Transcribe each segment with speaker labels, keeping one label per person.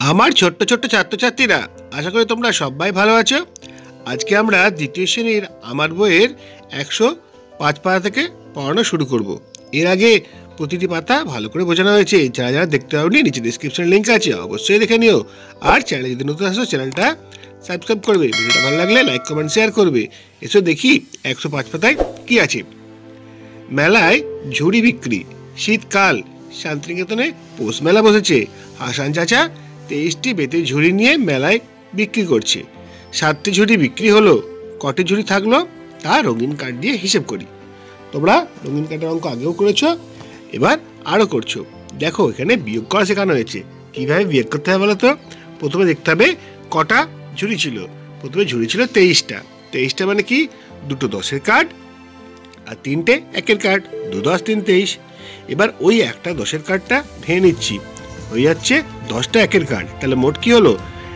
Speaker 1: আমার ছোট্ট ছোট্ট ছাত্রছাত্রীরা, আশা করি তোমরা সবাই ভালো আছো। আজকে আমরা দ্বিতীয় শ্রেণীর আমার বইয়ের 105 পাতা থেকে পড়ানো শুরু করব। এর আগে প্রতিটি পাতা ভালো করে বোঝানো হয়েছে। যারা যারা দেখতে পাওনি, নিচে ডিসক্রিপশন লিঙ্ক আছে, অবশ্যই দেখে নিও। আর চ্যানেলে যদি নতুন আসো, চ্যানেলটা সাবস্ক্রাইব করবে। ভিডিওটা ভালো লাগলে লাইক কমেন্ট শেয়ার করবে। এসো দেখি 105 পাতায় কি আছে। মেলায় ঝুড়ি বিক্রি। শীতকাল, শান্তিনিকেতনে পৌষ মেলা বসেছে। হাসান চাচা 23টি বেতের ঝুড়ি নিয়ে মেলায় বিক্রি করছে। 7টি ঝুড়ি বিক্রি হলো, কটি ঝুড়ি থাকলো তা রঙিন কার্ড দিয়ে হিসেব করি। তোমরা রঙিন কার্ডের অঙ্ক আগেও করেছো, এবার আরও করছো। দেখো, এখানে বিয়োগ করা শেখানো হয়েছে। কীভাবে বিয়োগ করতে হবে বলো তো? প্রথমে দেখতে হবে কটা ঝুড়ি ছিল। প্রথমে ঝুড়ি ছিল 23টা। 23টা মানে কি? দুটো 10-এর কার্ড আর 3টে 1-এর কার্ড। 2 10 3 23। এবার ওই একটা 10-এর কার্ডটা ভেঙে নিচ্ছি, হয়ে যাচ্ছে 10টা 1-এর কার্ড। তাহলে মোট কি হলো?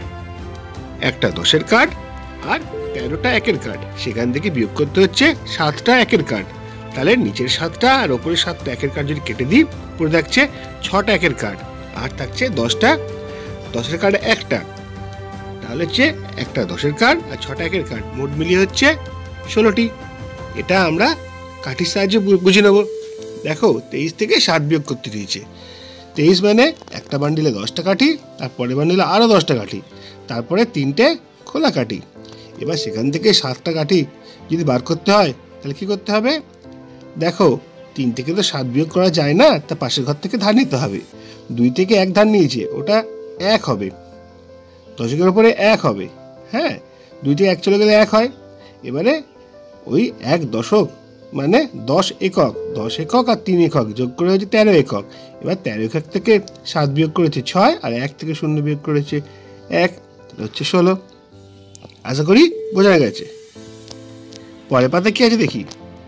Speaker 1: একটা 10-এর কার্ড আর 13টা 1-এর কার্ড। সেখান থেকে বিয়োগ করতে হচ্ছে 7টা 1-এর কার্ড। তাহলে নিচের 7টা আর ওপরের 7টা 1-এর কার্ড যদি কেটে দিই, পড়ে থাকছে 6টা 1-এর কার্ড আর থাকছে 10টা 10-এর কার্ড একটা। তাহলে হচ্ছে একটা 10-এর কার্ড আর 6টা 1-এর কার্ড, মোট মিলিয়ে হচ্ছে 16টি। এটা আমরা কাঠির সাহায্যে বুঝে নেব। দেখো, 23 থেকে 7 বিয়োগ করতে দিয়েছে। 23 মানে একটা বান্ডিলে 10টা কাঠি, আর পরের বান্ডিলে আরও 10টা কাঠি, তারপরে 3টে খোলা কাঠি। এবার সেখান থেকে 7টা কাঠি যদি বার করতে হয়, তাহলে কী করতে হবে? দেখো, 3 থেকে তো 7 বিয়োগ করা যায় না, তা পাশের ঘর থেকে ধার নিতে হবে। 2 থেকে 1 ধার নিয়েছে, ওটা 1 হবে। 10-এর উপরে 1 হবে। হ্যাঁ, 2 থেকে 1 চলে গেলে 1 হয়। এবারে ওই 1 দশক মানে 10 একক। 10 একক আর 3 একক যোগ করে হচ্ছে 13 একক। এবার 13 একক থেকে 7 বিয়োগ করেছে 6, আর 1 থেকে 0 বিয়োগ করেছে 1, তাহলে হচ্ছে 16। আশা করি বোঝা গেছে। পরের পাতা কি আছে দেখি।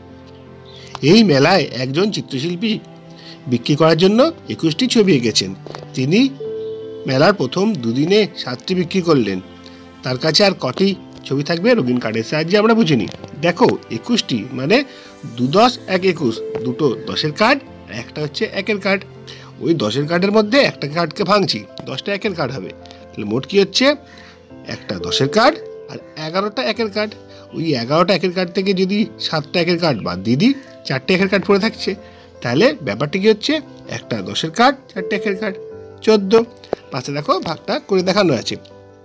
Speaker 1: এই মেলায় একজন চিত্রশিল্পী বিক্রি করার জন্য 21টি ছবি এঁকেছেন। তিনি মেলার প্রথম দুদিনে 7টি বিক্রি করলেন। তার কাছে আর কটি ছবি থাকবে? রঙিন কার্ডের সাহায্যে আমরা বুঝে নিই। দেখো, 21টি মানে 2 10 1 21, দুটো 10-এর কার্ড, একটা হচ্ছে 1-এর কার্ড। ওই 10-এর কার্ডের মধ্যে একটা কার্ডকে ভাঙছি, 10টা 1-এর কার্ড হবে। তাহলে মোট কি হচ্ছে? একটা 10-এর কার্ড আর 11টা 1-এর কার্ড। ওই 11টা 1-এর কার্ড থেকে যদি 7টা 1-এর কার্ড বাদ দিয়ে দিই, 4টে 1-এর কার্ড পড়ে থাকছে। তাহলে ব্যাপারটা কি হচ্ছে? একটা 10-এর কার্ড, 4টে 1-এর কার্ড, 14। পাশে দেখো ভাগটা করে দেখানো আছে।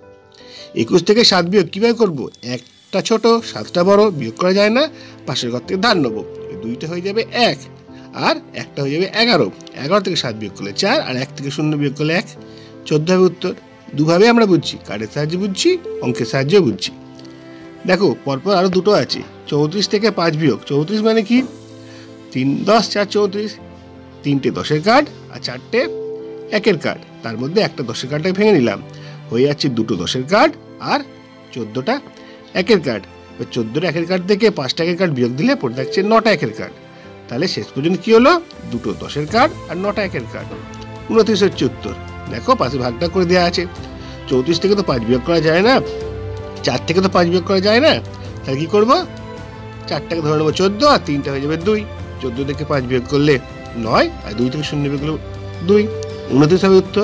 Speaker 1: 21 থেকে 7 বিয়োগ কীভাবে করবো? একটা ছোট 7টা বড়, বিয়োগ করা যায় না, পাশের ঘর থেকে ধার নেবো। 2টা হয়ে যাবে 1 আর একটা হয়ে যাবে 11। 11 থেকে 7 বিয়োগ করলে 4, আর 1 থেকে 0 বিয়োগ করলে 1, 14 হবে উত্তর। দুভাবে আমরা বুঝছি, কার্ডের সাহায্যে বুঝছি, অঙ্কের সাহায্যেও বুঝছি। দেখো, পরপর আরও দুটো আছে। 34 থেকে 5 বিয়োগ। 34 মানে কি? 3 10 4 34। 3টে 10-এর কার্ড আর 4টে 1-এর কার্ড। তার মধ্যে একটা 10-এর কার্ডটাকে ভেঙে নিলাম, হয়ে যাচ্ছে দুটো 10-এর কার্ড আর 14টা 1-এর কার্ড। 14টা 1-এর কার্ড থেকে 5টা 1-এর কার্ড বিয়োগ দিলে পড়ে থাকছে 9টা 1-এর কার্ড। তাহলে শেষ পর্যন্ত কি হলো? দুটো 10-এর কার্ড আর 9টা 1-এর কার্ড। 29 হচ্ছে উত্তর। দেখো, পাশে ভাগটা করে দেওয়া আছে। 34 থেকে তো 5 বিয়োগ করা যায় না, 4 থেকে তো 5 বিয়োগ করা যায় না। তাহলে কি করবো? 4টাকে ধরে নেবো 14, আর 3টা হয়ে যাবে 2। 14 থেকে 5 বিয়োগ করলে 9, আর 2 থেকে 0 বিয়োগ করলে 2। 29 হবে উত্তর।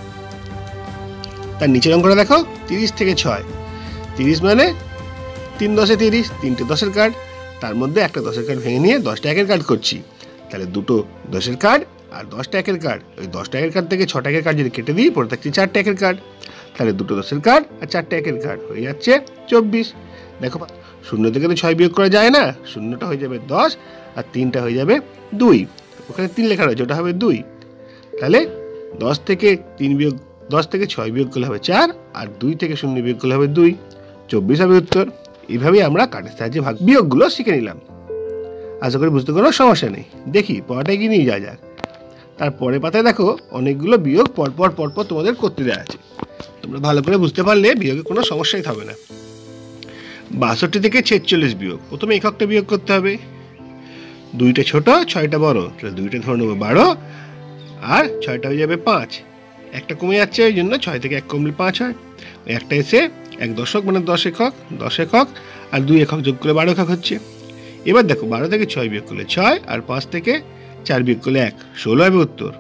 Speaker 1: তার নিচের অঙ্কটা দেখো, 30 থেকে 6। 30 মানে 3 10 30, 3টে 10-এর কার্ড। তার মধ্যে একটা 10-এর কার্ড ভেঙে নিয়ে 10টা 1-এর কার্ড করছি। তাহলে দুটো 10-এর কার্ড আর 10টা 1-এর কার্ড। ওই 10টা 1-এর কার্ড থেকে 6টা 1-এর কার্ড যদি কেটে দিই, পড়ে থাকছে 4টা 1-এর কার্ড। তাহলে দুটো 10-এর কার্ড আর 4টা 1-এর কার্ড, হয়ে যাচ্ছে 24। দেখো, 0 থেকে তো 6 বিয়োগ করা যায় না, 0টা হয়ে যাবে 10 আর 3টা হয়ে যাবে 2। ওখানে 3 লেখা রয়েছে, ওটা হবে 2। তাহলে 10 থেকে 6 বিয়োগ করলে হবে 4, আর 2 থেকে 0 বিয়োগ করলে হবে 2। 24 হবে উত্তর। এইভাবেই আমরা কার্ডের সাহায্যে ভাগ বিয়োগগুলো শিখে নিলাম। আশা করি বুঝতে কোনো সমস্যা নেই। দেখি পড়াটাই কি নিয়ে যাক। তারপরে পাতায় দেখো, অনেকগুলো বিয়োগ পরপর তোমাদের করতে দেওয়া আছে। তোমরা ভালো করে বুঝতে পারলে বিয়োগে কোনো সমস্যাই হবে না। 62 থেকে 46 বিয়োগ। প্রথমে এককটা বিয়োগ করতে হবে। 2টা ছোট, 6টা বড়। তাহলে 2টা ধরে নেবো 12, আর 6টা হয়ে যাবে 5। একটা কমে যাচ্ছে, ওই জন্য 6 থেকে 1 কমলে 5 হয়। ওই একটা এসে 1 দশক মানে 10 একক, 10 একক আর 2 একক যোগ করলে 12 একক হচ্ছে। এবার দেখো, 12 থেকে 6 বিয়োগ করলে 6, আর 5 থেকে 4 বিয়োগ করলে 1, 16 হবে উত্তর।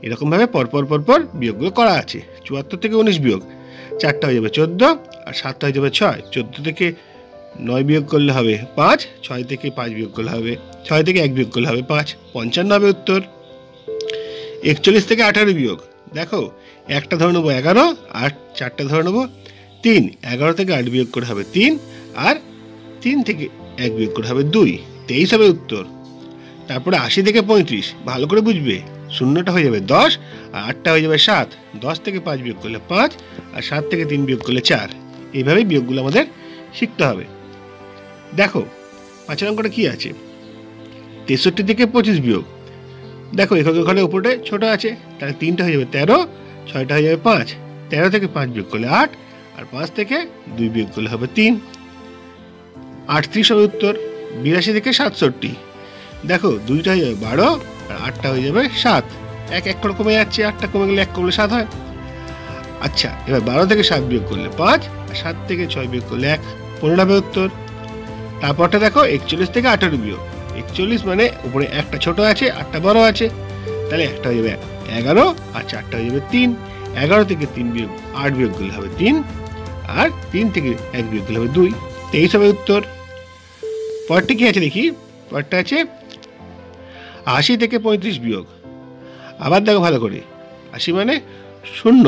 Speaker 1: এরকমভাবে পরপর পরপর বিয়োগগুলো করা আছে। ৭৪ থেকে ১৯ বিয়োগ, ৪টা হয়ে যাবে ১৪, আর ৭টা হয়ে যাবে ৬। ১৪ থেকে ৯ বিয়োগ করলে হবে ৫, ৬ থেকে ৫ বিয়োগ করলে হবে ৬ থেকে ১ বিয়োগ করলে হবে ৫, ৫৫ হবে উত্তর। ৪১ থেকে ১৮ বিয়োগ, দেখো একটা ধরে নেবো ১১, আর ৪টা ধরে নেবো ৩। ১১ থেকে ৮ বিয়োগ করে হবে ৩, আর ৩ থেকে ১ বিয়োগ করে হবে ২, ২৩ হবে উত্তর। তারপরে ৮০ থেকে ৩৫, ভালো করে বুঝবে, শূন্যটা হয়ে যাবে ১০, আর ৮টা হয়ে যাবে ৭। ১০ থেকে ৫ বিয়োগ করলে ৫, আর ৭ থেকে ৩ বিয়োগ করলে ৪। এইভাবেই বিয়োগগুলো আমাদের শিখতে হবে। দেখো ৫ অঙ্কটা কি আছে, ৬৩ থেকে ২৫ বিয়োগ, দেখো একক ঘরের উপরে ছোট আছে, তাহলে ৩টা হয়ে যাবে ১৩, ৬টা হয়ে যাবে ৫। ১৩ থেকে ৫ বিয়োগ করলে ৮, আর ৫ থেকে ২ বিয়োগ করলে হবে ৩, ৩৮ হবে উত্তর। ৮২ থেকে ৬৭, দেখো ২টা হয়ে যাবে ১২, আর ৮টা হয়ে যাবে ৭। এক এক করে কমে যাচ্ছে, ৮টা কমে গেলে ১ কমলে ৭ হয়। আচ্ছা, এবার ১২ থেকে ৭ বিয়োগ করলে ৫, আর ৭ থেকে ৬ বিয়োগ করলে ১, ১৫ হবে উত্তর। তারপরটা দেখো ৪১ থেকে ১৮ বিয়োগ, ৪১ মানে উপরে একটা ছোট আছে, ৮টা বড় আছে, তাহলে একটা হয়ে যাবে ১১, আর ৪টা হয়ে যাবে ৩। ১১ থেকে ৩ বিয়োগ ৮ বিয়োগ করলে হবে ৩, আর ৩ থেকে ১ বিয়োগ করলে হবে ২, ২৩ হবে উত্তর। পরটা কি আছে দেখি, পরটা আছে ৮০ থেকে ৩৫ বিয়োগ, আবার দেখো ভালো করে, ৮০ মানে শূন্য,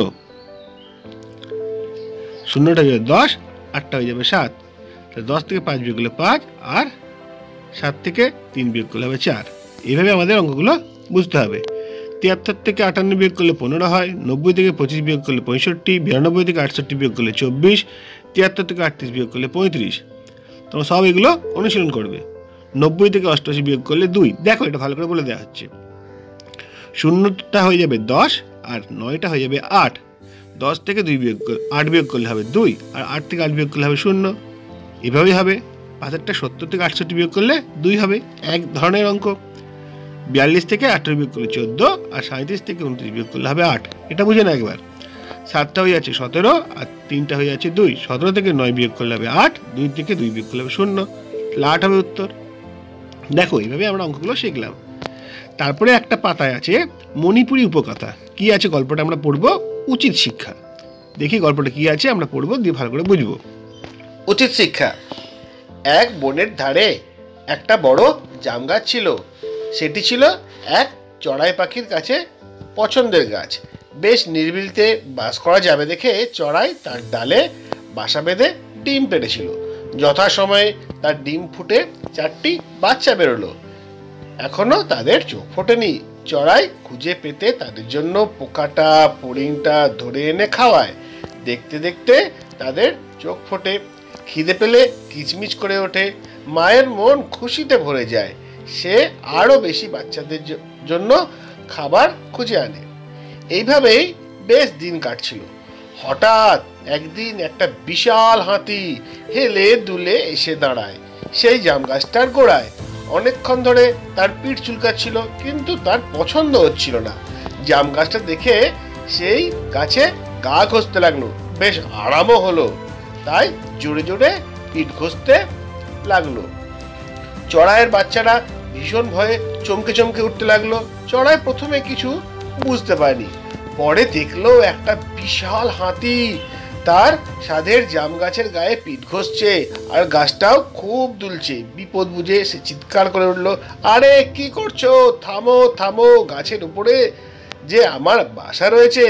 Speaker 1: শূন্যটা হয়ে যাবে ১০, ৮টা হয়ে যাবে ৭, তাহলে ১০ থেকে ৫ বিয়োগ করলে ৫, আর ৭ থেকে ৩ বিয়োগ করলে হবে ৪। এইভাবে আমাদের অঙ্কগুলো বুঝতে হবে। ৭৩ থেকে ৫৮ বিয়োগ করলে ১৫ হয়, ৯০ থেকে ২৫ বিয়োগ করলে ৬৫, ৯২ থেকে ৬৮ বিয়োগ করলে ২৪, ৭৩ থেকে ৩৮ বিয়োগ করলে ৩৫। তোমরা সব এগুলো অনুশীলন করবে। ৯০ থেকে ৮৮ বিয়োগ করলে ২, দেখো এটা ভালো করে বলে দেওয়া হচ্ছে। শূন্যটা হয়ে যাবে ১০, আর ৯টা হয়ে যাবে ৮। ১০ থেকে ৮ বিয়োগ করলে হবে ২, আর ৮ থেকে ৮ বিয়োগ করলে হবে ০। এভাবেই হবে। ৫টা ৭০ থেকে ৬৮ বিয়োগ করলে ২ হবে, এক ধরনের অঙ্ক। ৪২ থেকে ১৮ বিয়োগ করলে ১৪, আর ৩৭ থেকে ২৯ বিয়োগ করলে হবে ৮। এটা বুঝে না একবার। ৭টা হয়ে যাচ্ছে ১৭, আর ৩টা হয়ে যাচ্ছে ২। ১৭ থেকে ৯ বিয়োগ করলে হবে ৮, ২ থেকে 2 বিয়োগ করলে হবে ০, তাহলে ৮ হবে উত্তর। দেখো এইভাবে আমরা অঙ্কগুলো শিখলাম। তারপরে একটা পাতায় আছে মণিপুরি উপকথা। কি আছে গল্পটা আমরা পড়বো, উচিত শিক্ষা। দেখি গল্পটা কি আছে, আমরা পড়বো, দিয়ে ভালো করে বুঝবো।
Speaker 2: উচিত শিক্ষা। এক বনের ধারে একটা বড় জাম গাছ ছিল। সেটি ছিল এক চড়াই পাখির কাছে পছন্দের গাছ। বেশ নিরিবিলিতে বাস করা যাবে দেখে চড়াই তার ডালে বাসা বেঁধে ডিম পেড়েছিল। যথাসময়ে তার ডিম ফুটে 4টি বাচ্চা বেরোলো। এখনো তাদের চোখ ফোটেনি। চড়াই খুঁজে পেতে তাদের জন্য পোকাটা ফড়িংটা ধরে এনে খাওয়ায়। দেখতে দেখতে তাদের চোখ ফোটে, খিদে পেলে কিচমিচ করে ওঠে। মায়ের মন খুশিতে ভরে যায়। সে আরো বেশি বাচ্চাদের জন্য খাবার খুঁজে আনে। এইভাবেই বেশ দিন কাটছিল। হঠাৎ একদিন একটা বিশাল হাতি হেলে দুলে এসে দাঁড়ায় সেই জাম গাছটার গোড়ায়। অনেকক্ষণ ধরে তার পিঠ চুলকাচ্ছিল, কিন্তু তার পছন্দ হচ্ছিল না। জাম গাছটা দেখে সেই গাছে গা ঘষতে লাগলো। বেশ আরামও হলো, তাই জোরে জোরে পিঠ ঘষতে লাগলো। চড়াইয়ের বাচ্চারা ভীষণ ভয়ে চমকে চমকে উঠতে লাগলো। চড়াই প্রথমে কিছু বুঝতে পারেনি, পরে দেখলো একটা বিশাল হাতি তার সাধের জাম গাছের গায়ে পিঠ ঘষছে, আর গাছটাও খুব দুলছে। বিপদ বুঝে সে চিৎকার করে উঠলো, আরে কি করছো, থামো থামো, গাছের উপরে যে আমার বাসা রয়েছে।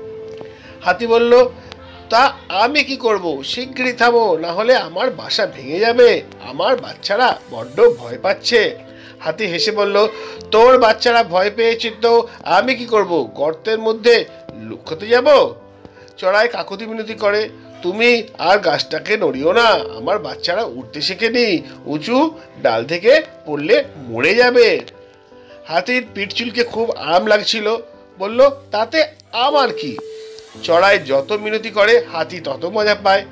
Speaker 2: হাতি বলল, তা আমি কি করব, শিগগিরই থামো, না হলে আমার বাসা ভেঙে যাবে। আমার বাচ্চারা বড্ড ভয় পাচ্ছে। হাতি হেসে বলল, তোর বাচ্চারা ভয় পেয়েছে তো আমি কি করব, গর্তের মধ্যে লুকোতে যাব? চড়াই কাকুতি মিনতি করে, তুমি আর গাছটাকে নড়িও না, আমার বাচ্চারা উঠতে শেখেনি, উঁচু ডাল থেকে পড়লে মরে যাবে। হাতির পিঠ চুলকে খুব আরাম লাগছিল, বলল, তাতে আমার কি? চড়াই যত মিনতি করে হাতি তত মজা পায়।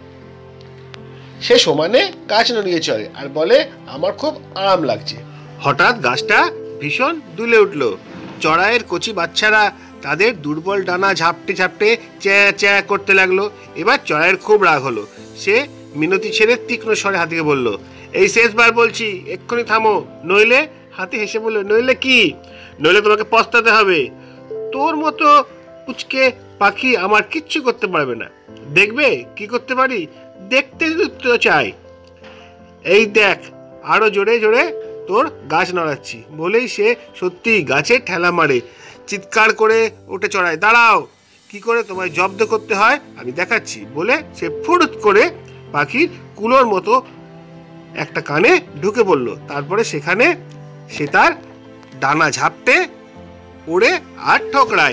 Speaker 2: সে সমানে গাছ নড়িয়ে চলে আর বলে, আমার খুব আরাম লাগছে। হঠাৎ গাছটা ভীষণ দুলে উঠল। চড়াইয়ের কচি বাচ্চারা তাদের দুর্বল ডানা ঝাপটে ঝাপটে চ্যাঁ চ্যাঁ করতে লাগলো। এবার চড়াইয়ের খুব রাগ হলো। সে মিনতি ছেড়ে তীক্ষ্ণ স্বরে হাতিকে বলল, এই শেষবার বলছি, এক্ষুনি থামো, নইলে। হাতি হেসে বলল, নইলে কি? নইলে তোমাকে পস্তাতে হবে।
Speaker 1: তোর মতো পুচকে পাখি আমার কিচ্ছু করতে পারবে না। দেখবে কি করতে পারি, দেখতে তো চাই। এই দেখ, আরো জোরে জোরে তোর গাছ নড়াচ্ছি। বলেই সে সত্যি গাছে ঠেলা মারে, চিৎকার করে উঠে চড়ায়। দাঁড়াও, কি করে তোমায় জব্দ করতে হয় আমি দেখাচ্ছি। বলে সে ফুরুত করে পাখির কুলোর মতো একটা কানে ঢুকে পড়ল। তারপরে সেখানে সে তার ডানা ঝাপটে ওড়ে আর ঠোকরায়।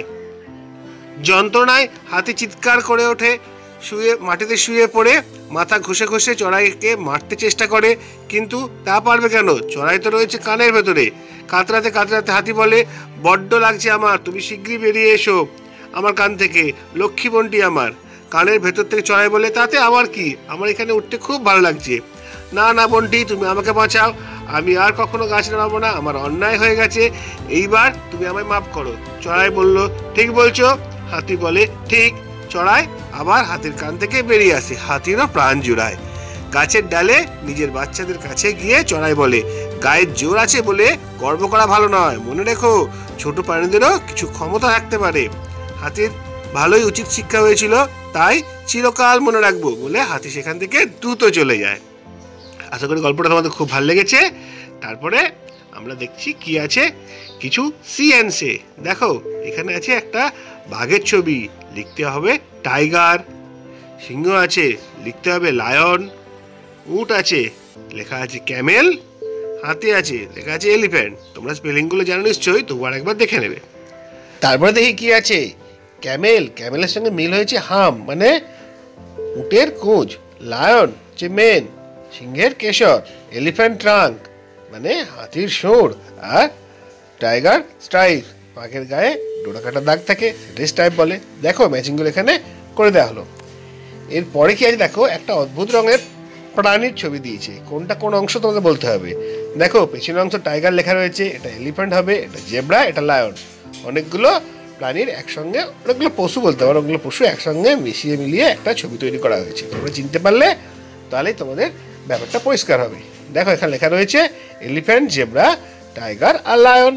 Speaker 1: যন্ত্রণায় হাতি চিৎকার করে ওঠে, মাটিতে শুয়ে পড়ে মাথা ঘষে ঘষে চড়াইকে মারতে চেষ্টা করে, কিন্তু তা পারবে কেন? চড়াই তো রয়েছে কানের ভেতরে। কাতরাতে কাতরাতে হাতি বলে, বড্ড লাগছে আমার, তুমি শিগগিরই বেরিয়ে এসো আমার কান থেকে, লক্ষ্মী বোনটি আমার। কানের ভেতর থেকে চড়াই বলে, তাতে আমার কি, আমার এখানে উঠতে খুব ভালো লাগছে। না না বোনটি, তুমি আমাকে বাঁচাও, আমি আর কখনো গাছ নামাবো না, আমার অন্যায় হয়ে গেছে, এইবার তুমি আমায় মাফ করো। চড়াই বলল, ঠিক বলছো। হাতি বলে, ঠিক। চড়াই আবার হাতির কান থেকে বেরিয়ে আসে। হাতিরও প্রাণ জুড়ায়। গাছের ডালে নিজের বাচ্চাদের কাছে গিয়ে চড়াই বলে, গায়ের জোর আছে বলে গর্ব করা ভালো নয়, মনে রেখো ছোট প্রাণীদেরও কিছু ক্ষমতা থাকতে পারে। হাতির ভালোই উচিত শিক্ষা হয়েছিল, তাই চিরকাল মনে রাখবো বলে হাতি সেখান থেকে দ্রুত চলে যায়। আশা করি গল্পটা তোমাদের খুব ভালো লেগেছে। তারপরে আমরা দেখছি কি আছে, কিছু সিএনসে। দেখো, এখানে আছে একটা বাঘের ছবি, লিখতে হবে টাইগার। সিংহ আছে, লিখতে হবে লায়ন। উট আছে, লেখা আছে ক্যামেল। হাতি আছে, লেখা আছে এলিফ্যান্ট। তোমরা স্পেলিংগুলো জানো নিশ্চয়ই, তবু আরেকবার দেখে নেবে। তারপরে দেখি কি আছে, ক্যামেল, ক্যামেলের সঙ্গে মিল হয়েছে হাম, মানে উটের কোঁচ। লায়ন হচ্ছে মেন, সিংহের কেশর। এলিফ্যান্ট ট্রাঙ্ক, মানে হাতির সুর। আর টাইগার স্ট্রাইপ, বাঘের গায়ে ডোরা কাটা দাগ থাকে, সেটাই স্ট্রাইপ বলে। দেখো ম্যাচিংগুলো এখানে করে দেওয়া হলো। এরপরে কি আছে দেখো, একটা অদ্ভুত রঙের প্রাণীর ছবি দিয়েছে। কোনটা কোন অংশ তোমাকে বলতে হবে। দেখো, পেছনের অংশ টাইগার লেখা রয়েছে, এটা এলিফ্যান্ট হবে, এটা জেব্রা, এটা লায়ন। অনেকগুলো প্রাণীর একসঙ্গে, অনেকগুলো পশু বলতে পারো, অনেকগুলো পশু একসঙ্গে মিশিয়ে মিলিয়ে একটা ছবি তৈরি করা হয়েছে। তোমরা চিনতে পারলে তাহলেই তোমাদের ব্যাপারটা পরিষ্কার হবে। দেখো, এখানে লেখা রয়েছে এলিফ্যান্ট, জেব্রা, টাইগার আর লায়ন।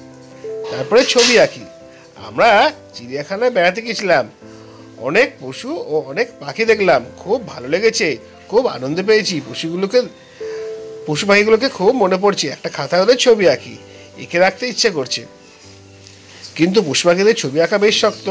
Speaker 1: তারপরে ছবি আঁকি। আমরা চিড়িয়াখানায় বেড়াতে গেছিলাম, অনেক পশু ও অনেক পাখি দেখলাম, খুব ভালো লেগেছে, খুব আনন্দ পেয়েছি। পশু পাখিগুলোকে খুব মনে পড়ছে। একটা খাতায় ওদের ছবি আঁকি, এঁকে রাখতে ইচ্ছে করছে, কিন্তু পশু পাখিদের ছবি আঁকা বেশ শক্ত।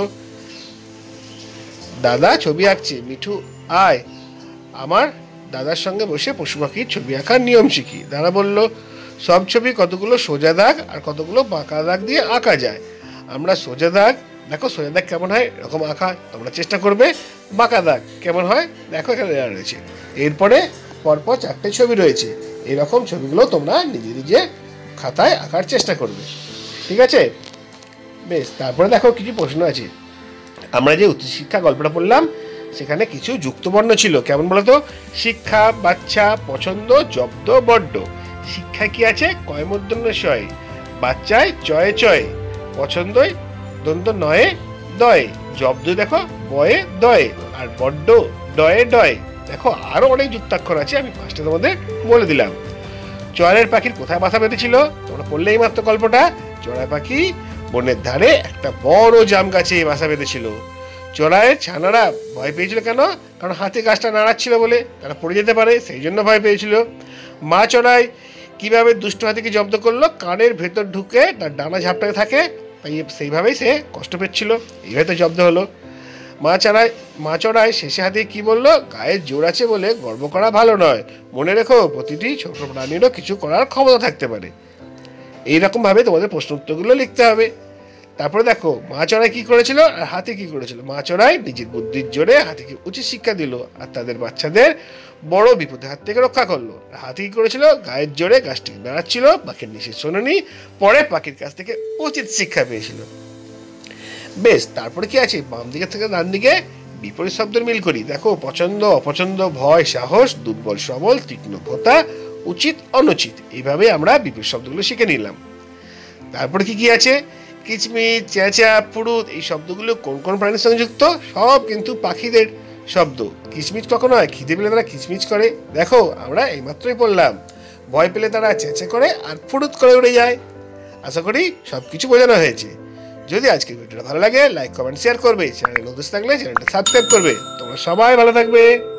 Speaker 1: দাদা ছবি আঁকছে, মিঠু আয়, আমার দাদার সঙ্গে বসে পশু পাখির ছবি আঁকার নিয়ম শিখি। দাদা বলল, সব ছবি কতগুলো সোজা দাগ আর কতগুলো বাঁকা দাগ দিয়ে আঁকা যায়। আমরা সোজা দাগ, দেখো সোজা দাগ কেমন হয় এরকম আঁকা, তোমরা চেষ্টা করবে। বাঁকা দাগ কেমন হয় দেখো, এখানে দেওয়া রয়েছে। এরপরে পরপর 4টে ছবি রয়েছে, এরকম ছবিগুলো তোমরা নিজে নিজে খাতায় আঁকার চেষ্টা করবে, ঠিক আছে? বেশ, তারপরে দেখো কিছু প্রশ্ন আছে। আমরা যে উচ্চশিক্ষা গল্পটা পড়লাম সেখানে কিছু যুক্তবর্ণ ছিল, কেমন বলতো? শিক্ষা, বাচ্চা, পছন্দ, জব্দ, বড্ড। শিক্ষা কি আছে? কয় মূর্ধন্য শয়। বাচ্চায় চয়ে চয়ে। পছন্দই দন্ত নয়ে দয়ে। জব্দ দেখো বয়ে দয়ে। আর বড্ড ডয়ে ডয়ে। দেখো আরো অনেক যুক্তাক্ষর আছে, আমি 5টা তোমাদের বলে দিলাম। চড়াইয়ের পাখির কোথায় বাসা বেঁধেছিল? তোমরা পড়লে এই মাত্র গল্পটা। চড়াই পাখি বনের ধারে একটা বড় জাম গাছে বাসা বেঁধেছিল। চড়াইয়ের ছানারা ভয় পেয়েছিল কেন? কারণ হাতি গাছটা নাড়াচ্ছিল বলে, তারা পড়ে যেতে পারে, সেই জন্য ভয় পেয়েছিল। মা চড়াই কিভাবে দুষ্ট হাতিকে জব্দ করলো? কানের ভেতর ঢুকে তার ডানা ঝাপটাতে থাকে, তাই সেইভাবেই সে কষ্ট পেচ্ছিল, এইভাবে তো জব্দ হলো। মা চড়াই শেষে হাতি কি বললো? গায়ের জোর আছে বলে গর্ব করা ভালো নয়, মনে রেখো প্রতিটি ছোট প্রাণীরও কিছু করার ক্ষমতা থাকতে পারে। এইরকম ভাবে তোমাদের প্রশ্ন উত্তরগুলো লিখতে হবে। তারপরে দেখো মা চড়াই কি করেছিল আর হাতি কি করেছিল। মা চড়াই নিজের বুদ্ধির জোরে হাতিকে উচিত শিক্ষা দিল আর তাদের বাচ্চাদের বড় বিপদের হাত থেকে রক্ষা করলো। হাতি কি করেছিল? গায়ের জোরে গাছটিকে নাড়াচ্ছিল, পাখির নিষেধ শোনেনি, পরে পাখির কাছ থেকে উচিত শিক্ষা পেয়েছিল। বেশ, তারপরে কি আছে? বাম দিকে থেকে ডান দিকে বিপরীত শব্দের মিল করি। দেখো, পছন্দ, অপছন্দ, ভয়, সাহস, দুর্বল, সবল, তীক্ষ্ণ, ভোতা, উচিত, অনুচিত। এইভাবে আমরা বিপরীত শব্দগুলো শিখে নিলাম। তারপরে কি আছে? কিচমিচ, চেঁচা, পুরুত, এই শব্দগুলো কোন কোন প্রাণীর সঙ্গে যুক্ত? সব কিন্তু পাখিদের শব্দ। কিচমিচ কখন হয়? খিদে পেলে তারা কিচমিচ করে। দেখো আমরা এইমাত্রই পড়লাম। ভয় পেলে তারা চেঁচে করে আর ফুরুত করে উড়ে যায়। আশা করি সব কিছু বোঝানো হয়েছে। যদি আজকের ভিডিওটা ভালো লাগে লাইক কমেন্ট শেয়ার করবে, চ্যানেলে নতুন থাকলে চ্যানেলটা সাবস্ক্রাইব করবে। তোমরা সবাই ভালো থাকবে।